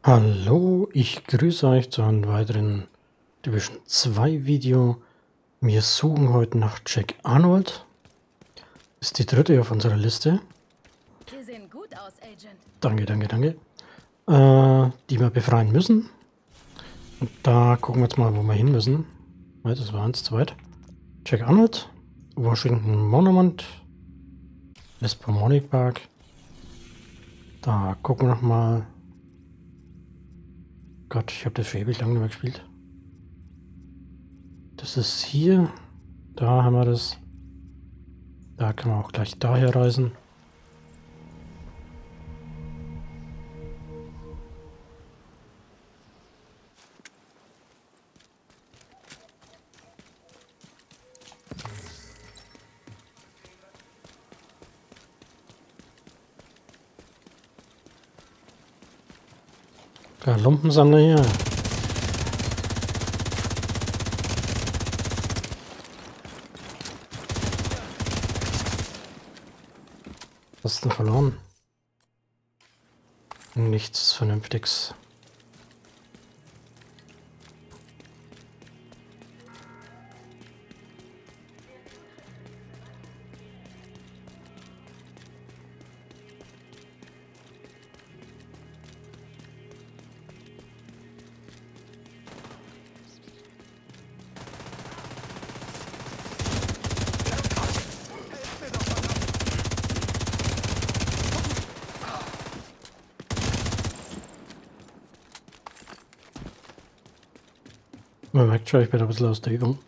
Hallo, ich grüße euch zu einem weiteren Division 2 Video. Wir suchen heute nach Jack Arnold. Ist die dritte auf unserer Liste. Sie sehen gut aus, Agent. Danke. Die wir befreien müssen. Und da gucken wir jetzt mal, wo wir hin müssen. Das war uns zu weit. Jack Arnold, Washington Monument, West Park. Da gucken wir noch mal. Gott, ich habe das schon ewig lange nicht mehr gespielt. Das ist hier. Da haben wir das. Da können wir auch gleich daher reisen. Ja, Lumpensammler hier. Was ist denn verloren? Nichts Vernünftiges. Man merkt schon, ich bin ein bisschen aus der Übung.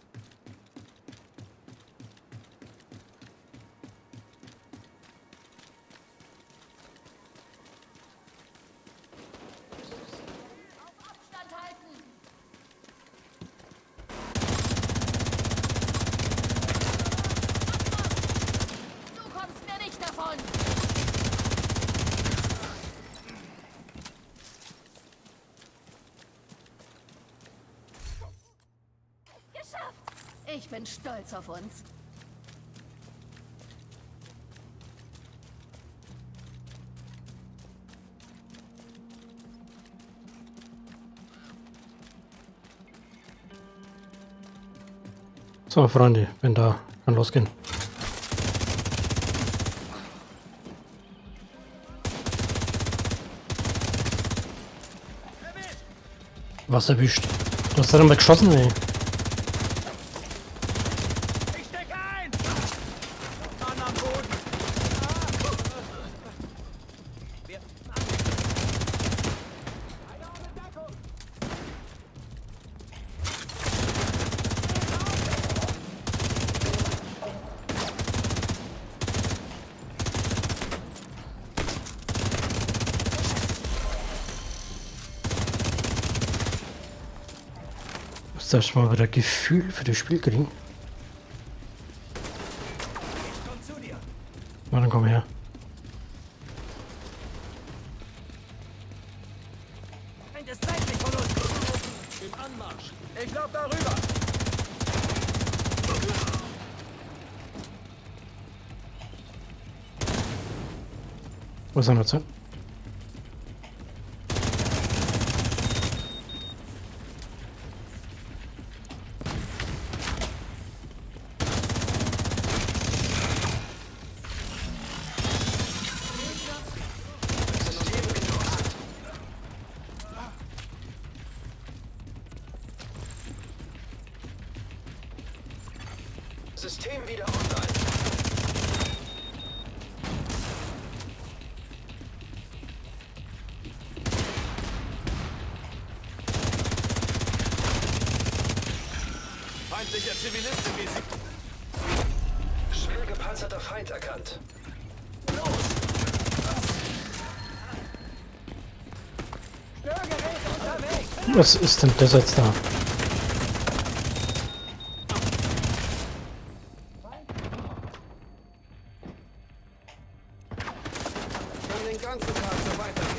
Ich bin stolz auf uns. So, Freunde, bin da. Kann losgehen. Was erwischt? Du hast da mal geschossen, ey. Erstmal wieder Gefühl für das Spiel kriegen. Na, dann komm her. Ich lauf darüber. Wo ist er jetzt? System wieder online. Feindlicher Zivilist im Visier. Schwer gepanzerter Feind erkannt. Los! Störgerät unterwegs! Was ist denn das jetzt da? Den ganzen Tag so weitergehen.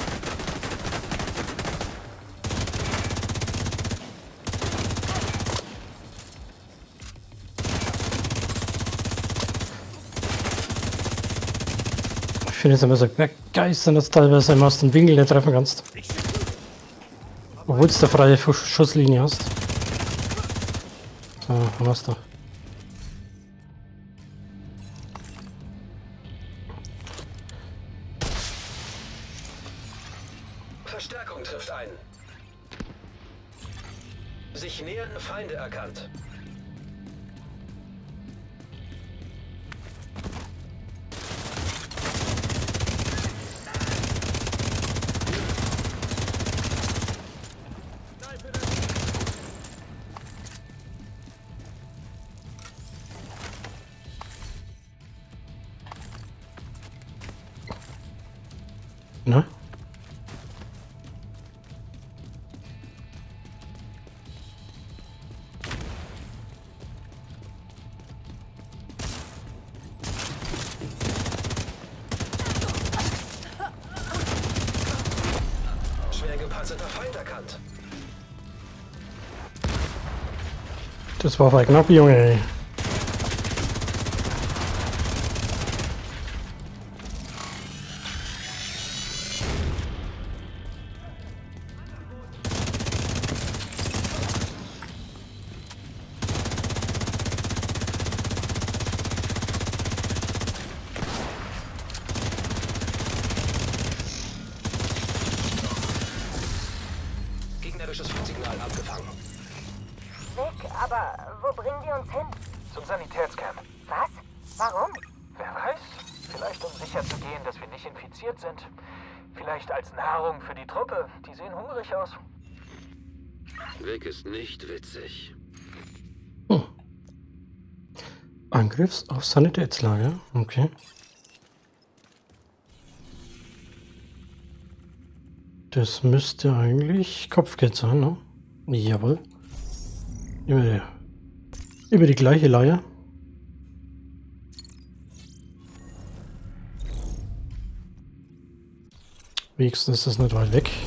Ich finde es immer so begeistern, dass du teilweise immer aus dem Winkel nicht treffen kannst. Obwohl du da freie Schusslinie hast. So, haben wir's doch. Verstärkung trifft ein. Sich nähernde Feinde erkannt. Ne? Schwer gepanzerter Feind erkannt. Das war voll knapp, Junge. Gegnerisches Flugsignal abgefangen. Nick, aber wo bringen die uns hin? Zum Sanitätscamp. Was? Warum? Wer weiß? Vielleicht um sicherzugehen, dass wir nicht infiziert sind. Vielleicht als Nahrung für die Truppe. Die sehen hungrig aus. Weg ist nicht witzig. Angriffs auf Sanitätslager. Okay. Das müsste eigentlich Kopfgeld sein, ne? Jawohl. Über die gleiche Leier. Wenigstens ist das nicht weit weg.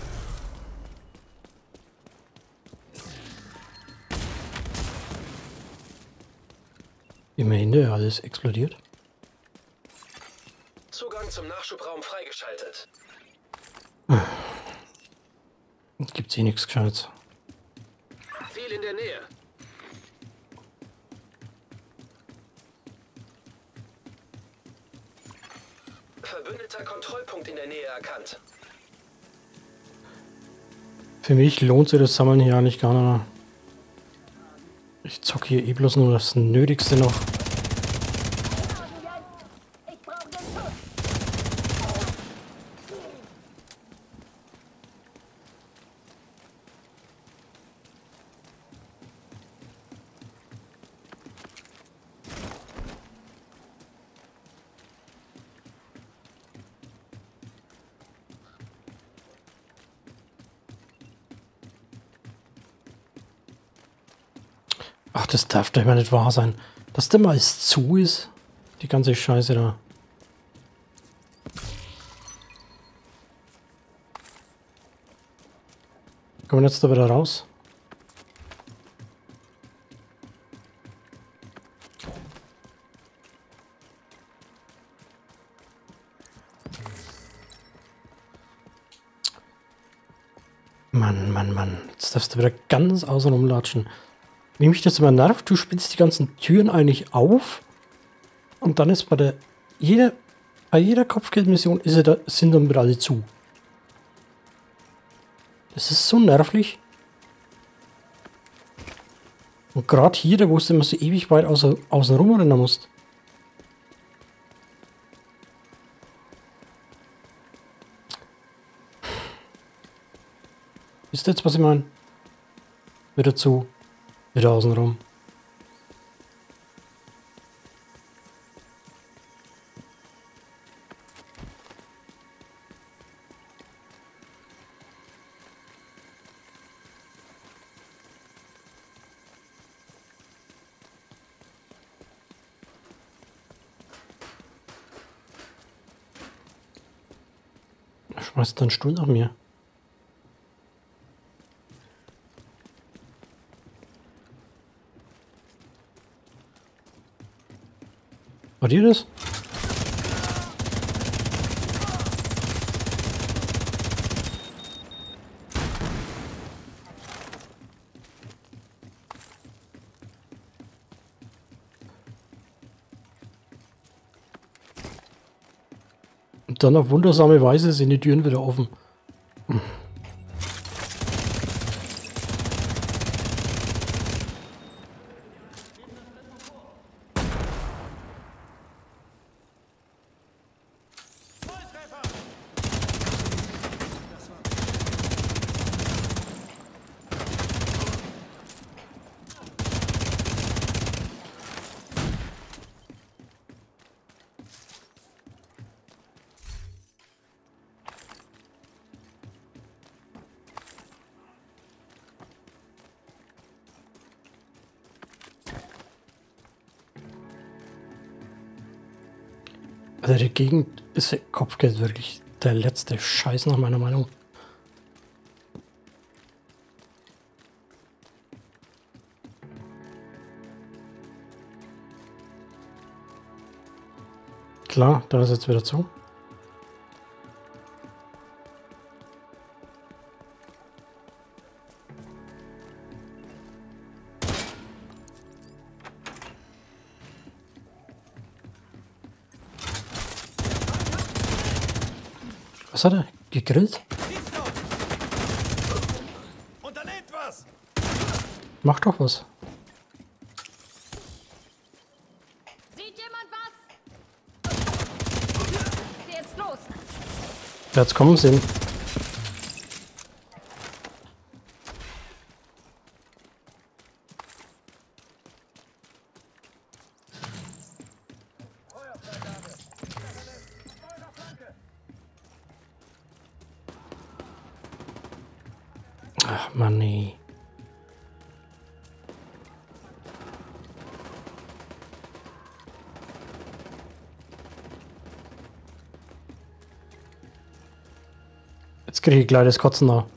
Immerhin, der alles explodiert. Zugang zum Nachschubraum freigeschaltet. Gibt's hier nichts Gescheites. Viel in der Nähe. Verbündeter Kontrollpunkt in der Nähe erkannt. Für mich lohnt sich das Sammeln hier eigentlich gar nicht mehr. Ich zocke hier eh bloß nur das Nötigste noch. Ich brauche den Schutz. Ach, das darf doch mal nicht wahr sein. Dass der mal alles zu ist. Die ganze Scheiße da. Kommen wir jetzt da wieder raus? Mann, Mann, Mann. Jetzt darfst du wieder ganz außen rumlatschen. Wie mich das immer nervt, du spitzt die ganzen Türen eigentlich auf und dann ist bei jeder Kopfgeldmission sind dann wieder alle zu. Das ist so nervlich. Und gerade hier, da wo du immer so ewig weit außen rum rennen musst. Wisst ihr jetzt, was ich meine? Wieder zu. Wieder außen rum. Er schmeißt einen Stuhl nach mir. War dir das? Und dann auf wundersame Weise sind die Türen wieder offen. Also die Gegend ist Kopfgeld wirklich der letzte Scheiß nach meiner Meinung. Klar, da ist jetzt wieder zu. Was hat er? Gegrillt? Unternehmt was! Mach doch was. Sieht jemand was? Jetzt los! Wer hat's kommen sehen? Ach Mann, nee. Jetzt kriege ich gleich das Kotzen da.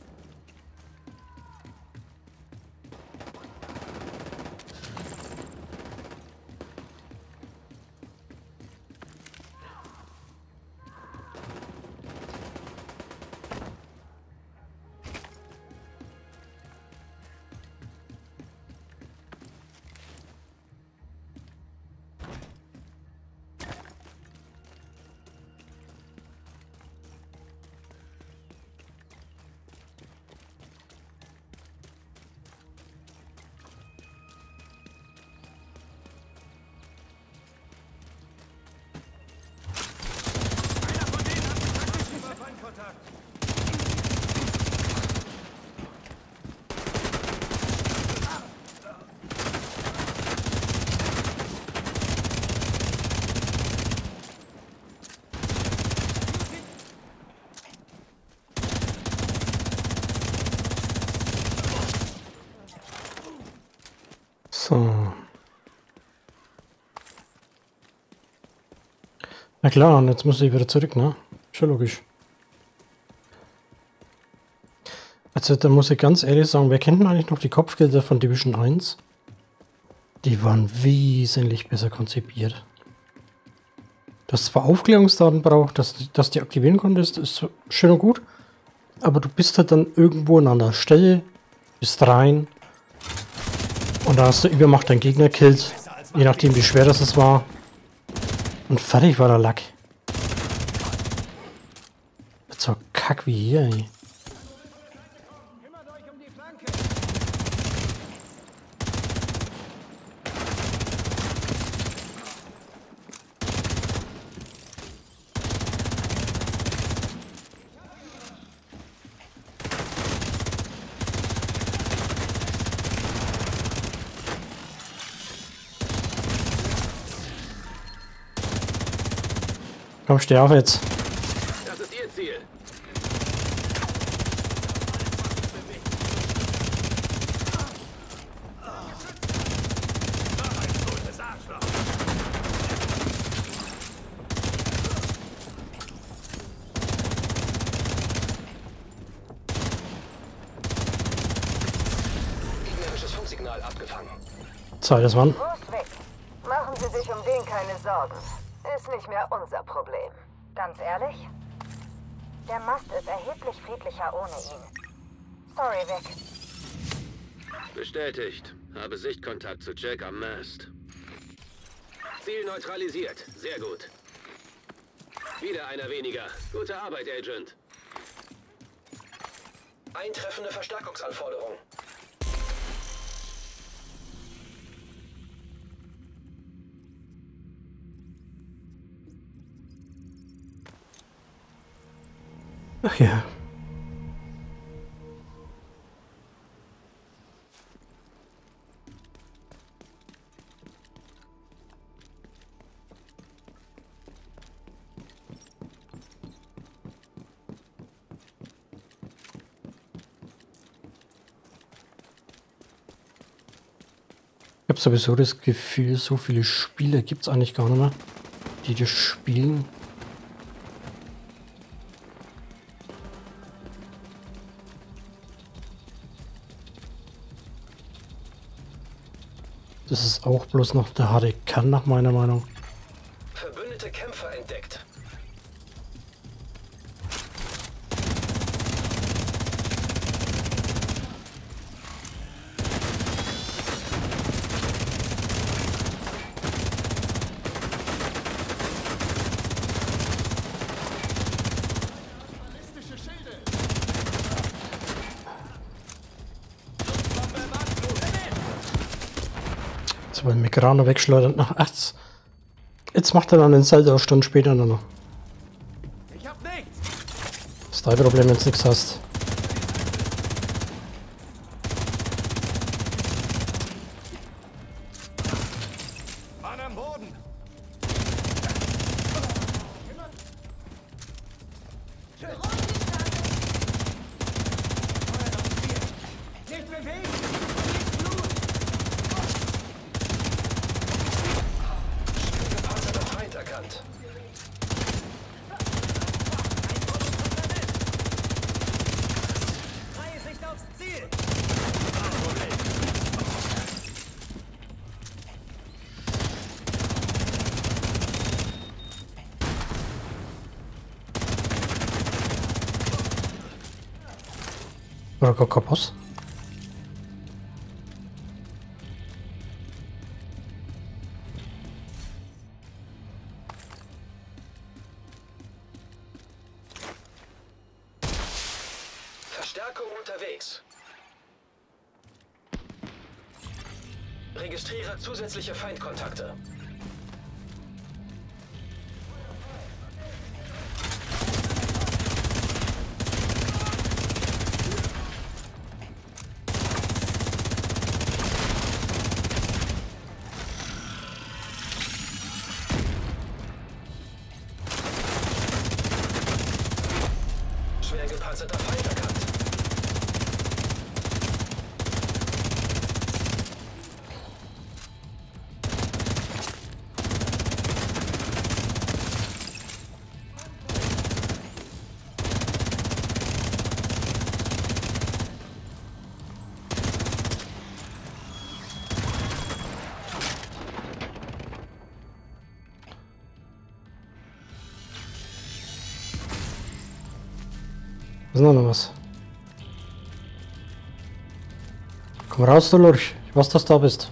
So. Na klar, und jetzt muss ich wieder zurück, ne? Schon logisch. Also da muss ich ganz ehrlich sagen, wer kennt denn eigentlich noch die Kopfgelder von Division 1? Die waren wesentlich besser konzipiert. Dass zwar Aufklärungsdaten braucht, dass du die aktivieren konntest, ist schön und gut. Aber du bist halt dann irgendwo an einer Stelle, bist rein und da hast du Übermacht deinen Gegner killt, je nachdem wie schwer das war. Und fertig war der Lack. So kack wie hier, ey. Komm, steh auf jetzt. Das ist Ihr Ziel. Gegnerisches Funksignal abgefangen. So, das waren. Muss weg. Machen Sie sich um den keine Sorgen. Ist nicht mehr unser Problem. Ganz ehrlich? Der Mast ist erheblich friedlicher ohne ihn. Sorry, weg. Bestätigt. Habe Sichtkontakt zu Jack am Mast. Ziel neutralisiert. Sehr gut. Wieder einer weniger. Gute Arbeit, Agent. Eintreffende Verstärkungsanforderung. Ach ja. Ich habe sowieso das Gefühl, so viele Spiele gibt es eigentlich gar nicht mehr, die das spielen. Das ist auch bloß noch der harte Kern nach meiner Meinung. Verbündete Kämpfer entdeckt. Jetzt wollen wir gerade wegschleudern nach rechts. Jetzt macht er dann den Salto eine Stunde später noch. Ich hab nichts. Das ist dein Problem, wenn du nichts hast. Mann am Boden. Nicht bewegen. Gepanzerter Feind erkannt. Freie Sicht aufs Ziel. Oder Kokopos? Verstärkung unterwegs. Registriere zusätzliche Feindkontakte. Schwer gepanzerter Feind erkannt. Ist noch was? Komm raus, du Lurch. Ich weiß, dass du da bist.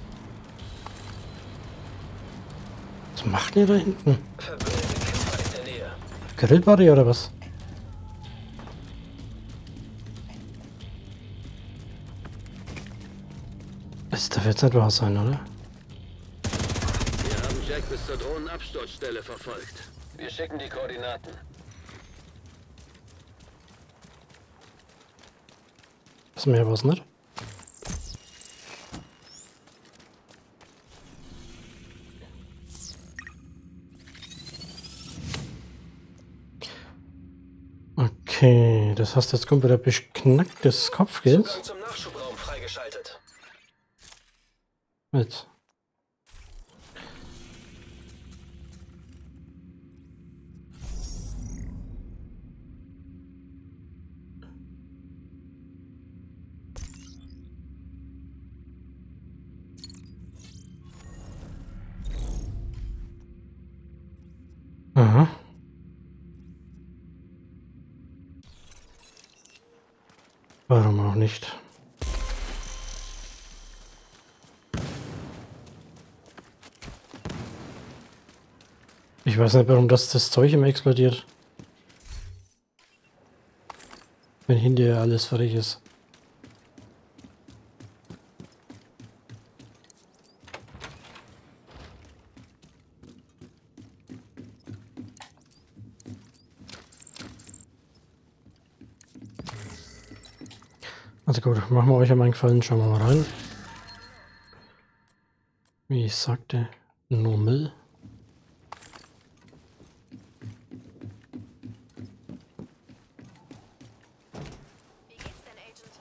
Was macht ihr da hinten? Verbündete Kämpfer in der Nähe. Grillparty oder was? Das darf jetzt nicht wahr sein, oder? Wir haben Jack bis zur Drohnenabsturzstelle verfolgt. Wir schicken die Koordinaten. Ist mehr was nicht? Okay, das heißt, jetzt kommt wieder beknacktes Kopfgeld. Zugang zum Nachschubraum freigeschaltet. Mit. Aha. Warum auch nicht? Ich Ich weiß nicht, warum das Zeug immer explodiert. Wenn hinterher alles fertig ist. Also gut, machen wir euch einmal einen Gefallen, schauen wir mal rein. Wie ich sagte, nur Müll. Wie geht's denn, Agent?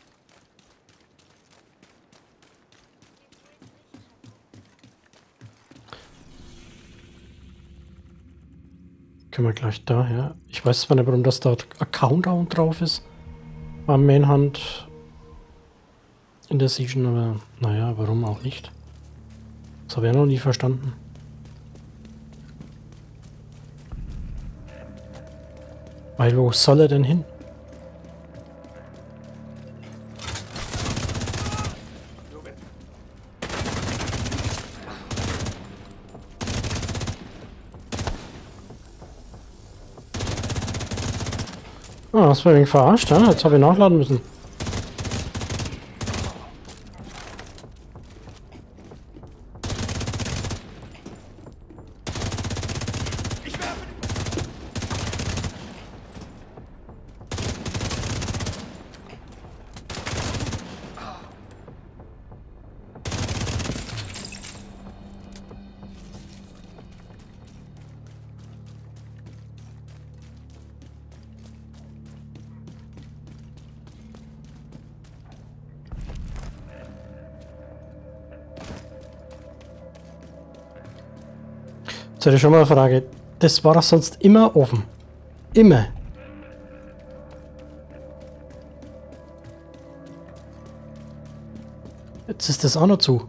Können wir gleich daher. Ich weiß zwar nicht, warum das da ein Countdown drauf ist. Am Mainhand in der Season, aber naja, warum auch nicht? Das habe ich ja noch nie verstanden. Weil wo soll er denn hin? Ah, das war wegen verarscht, ja? Jetzt habe ich nachladen müssen. Jetzt hätte ich schon mal eine Frage. Das war doch sonst immer offen. Immer. Jetzt ist das auch noch zu.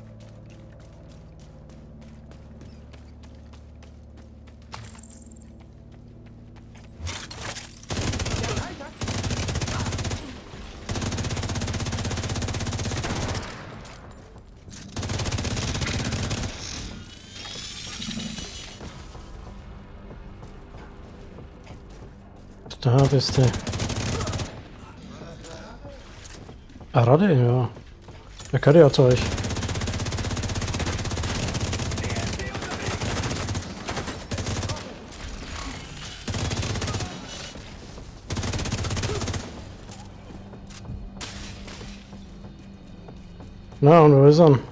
Da bist du. Arade, ja. Der gehört ja zu euch. Na, und wo ist er?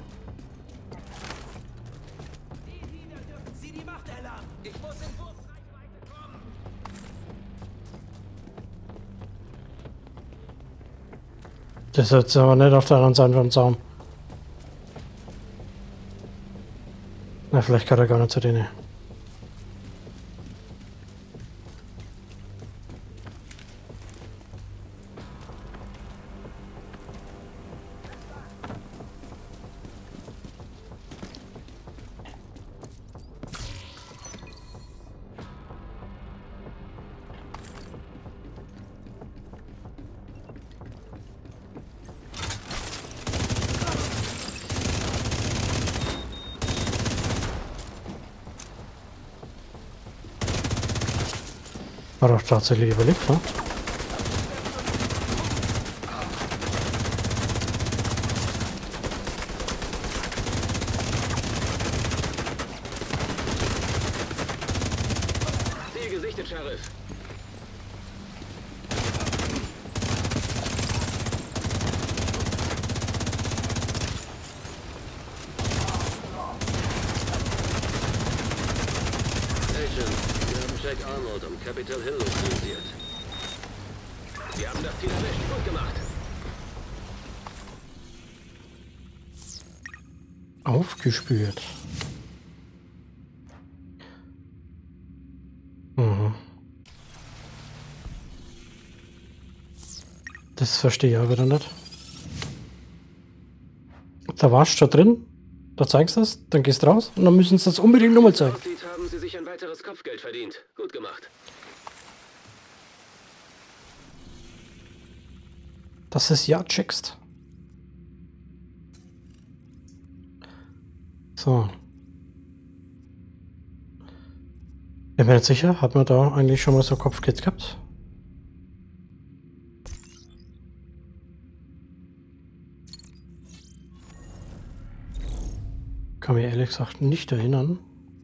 Das ist jetzt aber nicht auf der anderen Seite vom Zaun. Na, vielleicht kann er gar nicht zu denen. Hat doch tatsächlich überlebt, ne? Ziel gesichtet, Sheriff. Jack Arnold am Capitol Hill lokalisiert. Wir haben das Ziel erwischt. Gut gemacht. Aufgespürt. Mhm. Das verstehe ich auch wieder nicht. Da warst du schon drin, da zeigst du es, dann gehst du raus und dann müssen sie das unbedingt nochmal zeigen. Haben Sie sich ein weiteres Kopfgeld verdient. Gut gemacht. Dass du es ja checkst. So. Bin mir nicht sicher, hat man da eigentlich schon mal so Kopfkids gehabt? Kann mich ehrlich gesagt nicht erinnern.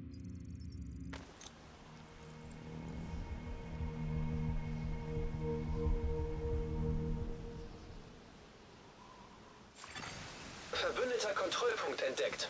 Verbündeter Kontrollpunkt entdeckt.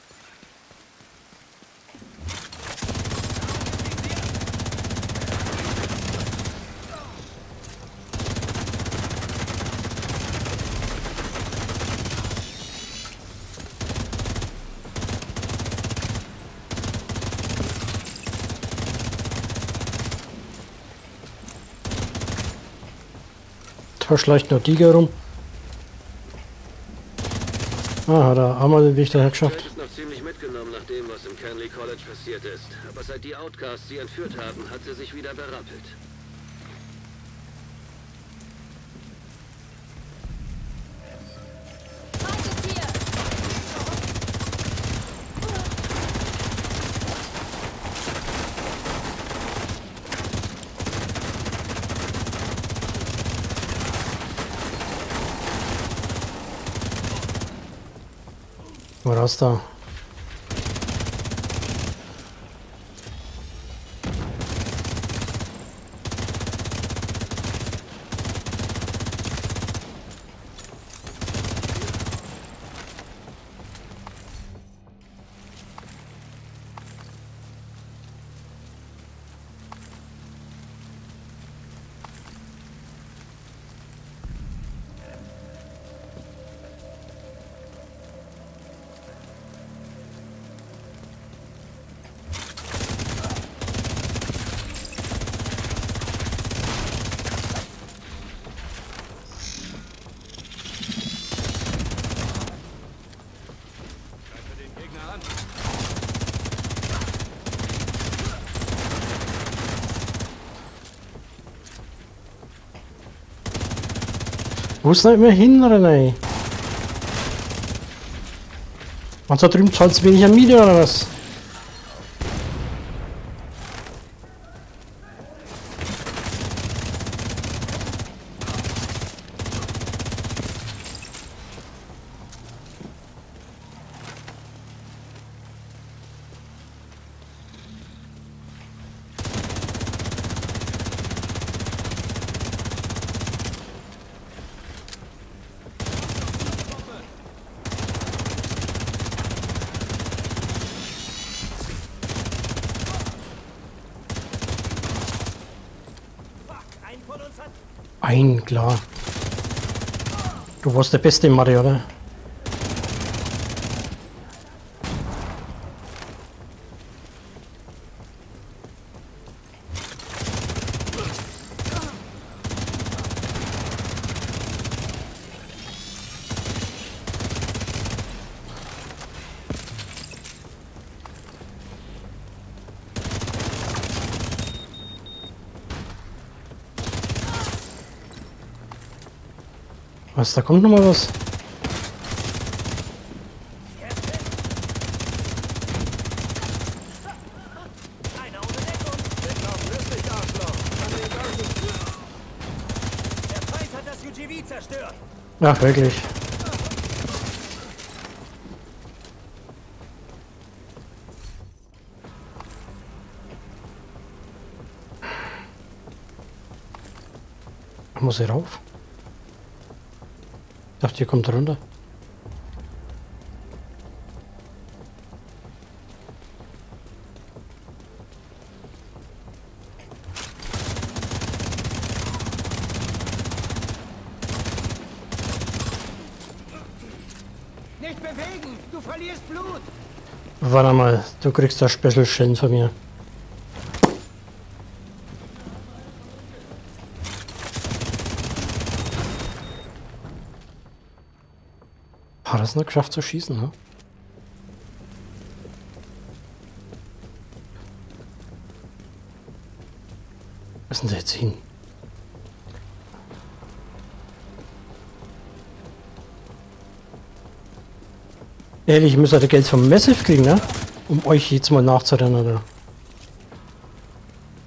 Da schleicht noch Tiger rum. Ah, hat er einmal den Weg daher geschafft. Jade ist noch ziemlich mitgenommen nach dem, was im Canley College passiert ist. Aber seit die Outcasts sie entführt haben, hat sie sich wieder berappelt. War das da? Wo ist denn immer hin, René? Und da drüben zahlt es weniger Miete oder was? Ein, klar. Du warst der Beste in Mathe, oder? Was, da kommt noch mal was? Einer ohne Deckung. Weglaufen ist nicht, Arschloch. Der Feind hat das UGV zerstört. Ach, wirklich. Muss ich rauf? Ich dachte, ihr kommt runter. Nicht bewegen! Du verlierst Blut! Warte mal, du kriegst da Special Shin von mir. Hat er es noch geschafft zu schießen, ne? Was ist denn da jetzt hin? Ehrlich, ich müsste Geld vom Massive kriegen, ne? Um euch jetzt mal nachzurennen, oder?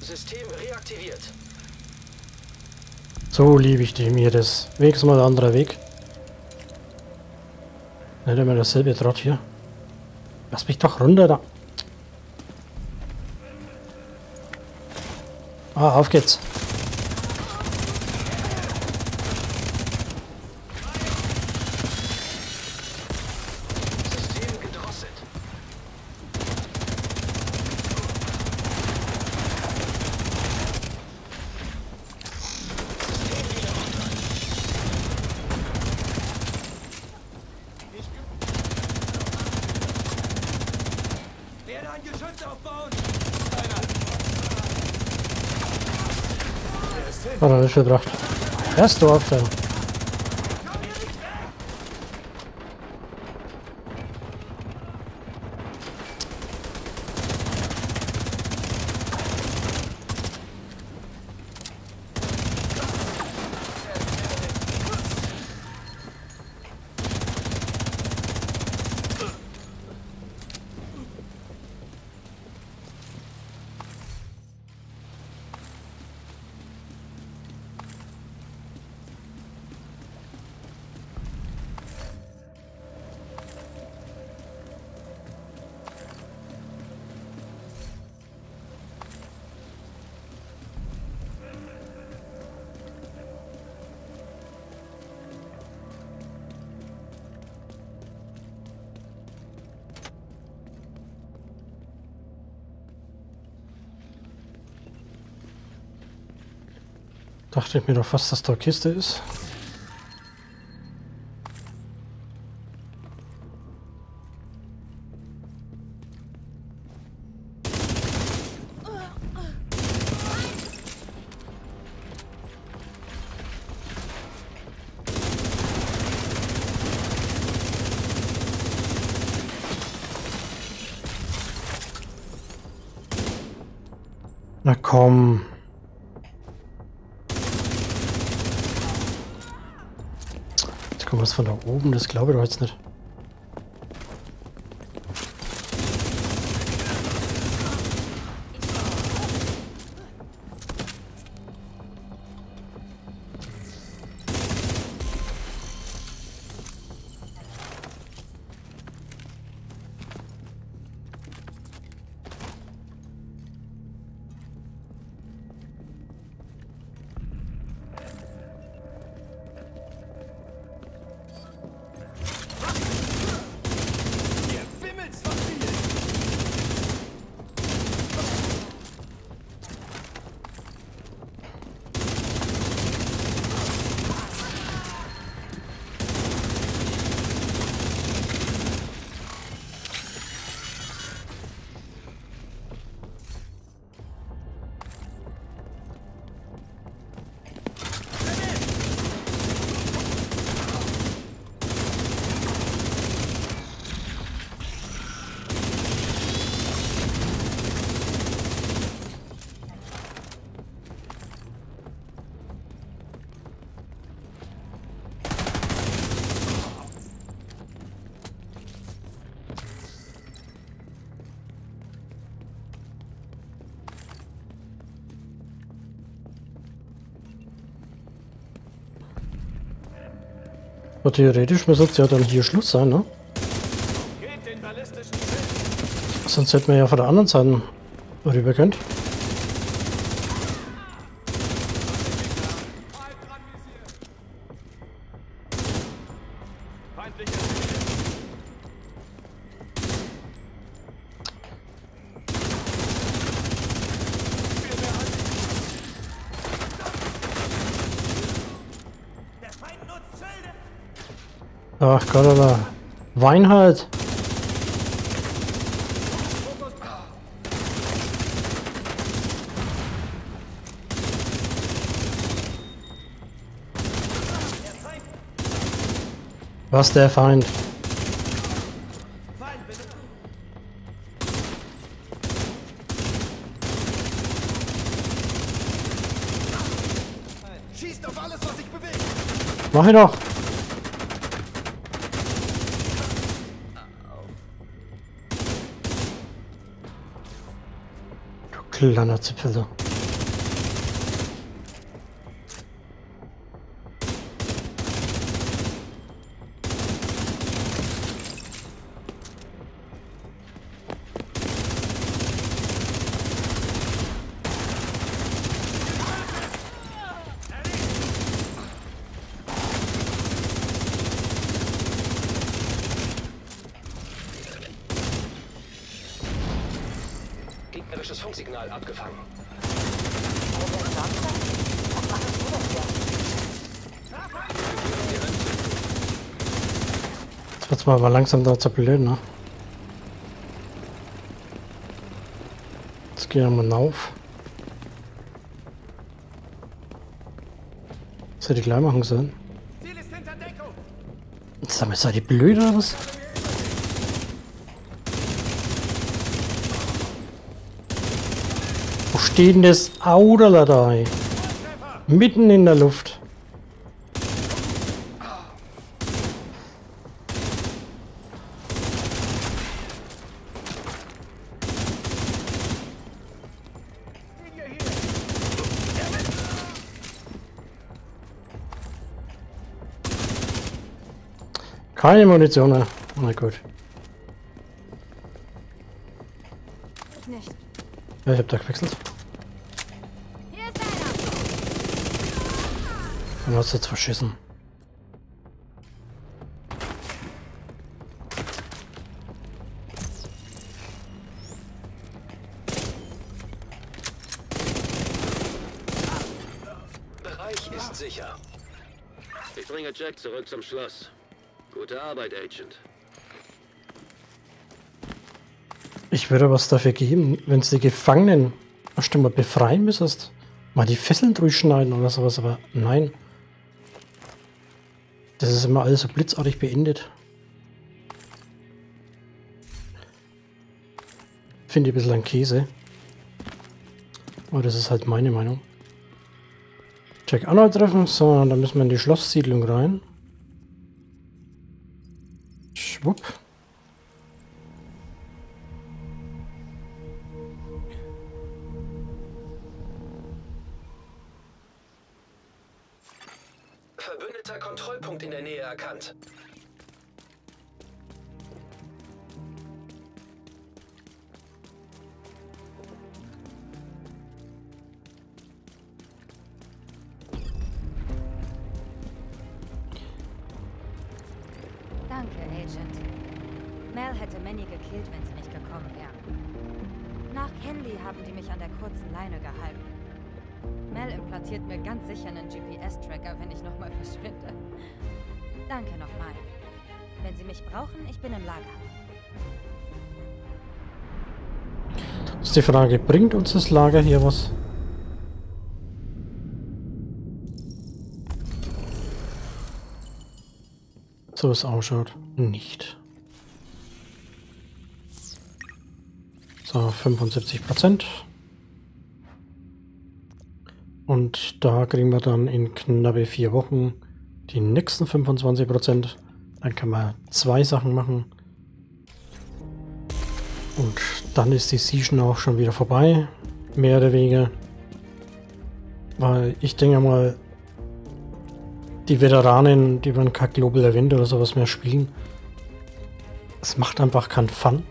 System reaktiviert. So liebe ich mir das. Weg ist mal der andere Weg. Nicht immer dasselbe Trott hier. Lass mich doch runter da. Ah, auf geht's. System gedrosselt. Werde ein Geschütz aufbauen! Hat er nicht verbracht. Erst du auf da. Dachte ich mir doch fast, dass da Kiste ist. Na komm. Jetzt kommt was von da oben, das glaube ich doch jetzt nicht. Aber theoretisch müsste es ja dann hier Schluss sein, ne? Geht den ballistischen Schild! Sonst hätten wir ja von der anderen Seite rüber können. Feindlicher Der Feind nutzt Schilde! Ach Gott, aber Wein halt. Was der Feind? Feind, bitte! Schießt auf alles, was sich bewegt! Mach ich doch. Du kleiner Zipfel da. Gegnerisches Funksignal abgefangen. Agent Johnson? Was machen Sie denn hier? Jetzt wird's mal aber langsam da zu blöd, ne? Jetzt gehen wir mal rauf. Das hätte ich gleich machen sollen. Ziel ist hinter Deckung. Sag mal, seid ihr blöd oder was? Wo steht denn das Auto da? Mitten in der Luft. Keine Munition mehr. Na gut. Ich nicht. Ja, ich hab da gewechselt. Hier ist einer. Dann hast du jetzt verschissen. Bereich ist sicher. Ich bringe Jack zurück zum Schloss. Gute Arbeit, Agent. Ich würde was dafür geben, wenn sie die Gefangenen erst einmal befreien müsstest. Mal die Fesseln durchschneiden oder sowas, aber nein. Das ist immer alles so blitzartig beendet. Finde ich ein bisschen ein Käse. Aber das ist halt meine Meinung. Jack Arnold treffen. So, dann müssen wir in die Schlosssiedlung rein. Schwupp. Verbündeter Kontrollpunkt in der Nähe erkannt. Danke, Agent. Mel hätte Manny gekillt, wenn sie nicht gekommen wären. Nach Kenley haben die mich an der kurzen Leine gehalten. Mel implantiert mir ganz sicher einen GPS-Tracker, wenn ich nochmal verschwinde. Danke nochmal. Wenn Sie mich brauchen, ich bin im Lager. Ist die Frage, bringt uns das Lager hier was? So es ausschaut, nicht. So, 75%. Und da kriegen wir dann in knappe 4 Wochen die nächsten 25%. Dann kann man 2 Sachen machen. Und dann ist die Season auch schon wieder vorbei. Mehr oder weniger. Weil ich denke mal, die Veteranen, die werden kein Global Event oder sowas mehr spielen. Es macht einfach keinen Fun.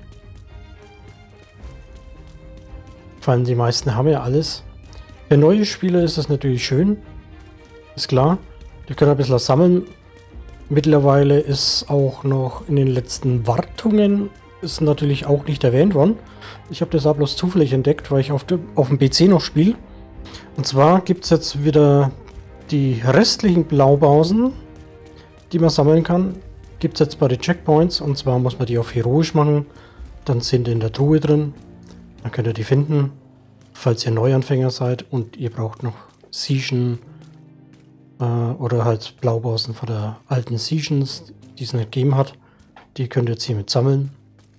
Vor allem die meisten haben ja alles. Für neue Spieler ist das natürlich schön. Ist klar. Die können ein bisschen sammeln. Mittlerweile ist auch noch in den letzten Wartungen ist natürlich auch nicht erwähnt worden. Ich habe das auch bloß zufällig entdeckt, weil ich auf dem PC noch spiele. Und zwar gibt es jetzt wieder die restlichen Blaupausen, die man sammeln kann. Gibt es jetzt bei den Checkpoints. Und zwar muss man die auf heroisch machen. Dann sind die in der Truhe drin. Dann könnt ihr die finden, falls ihr Neuanfänger seid und ihr braucht noch Season oder halt Blaupausen von der alten Seasons, die es nicht gegeben hat. Die könnt ihr jetzt hiermit sammeln.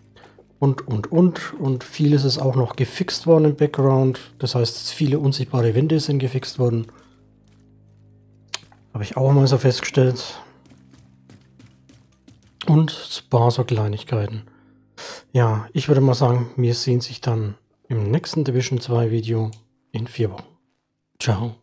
Und vieles ist auch noch gefixt worden im Background. Das heißt, viele unsichtbare Wände sind gefixt worden. Habe ich auch mal so festgestellt. Und ein paar so Kleinigkeiten. Ja, ich würde mal sagen, wir sehen sich dann im nächsten Division 2 Video in 4 Wochen. Ciao.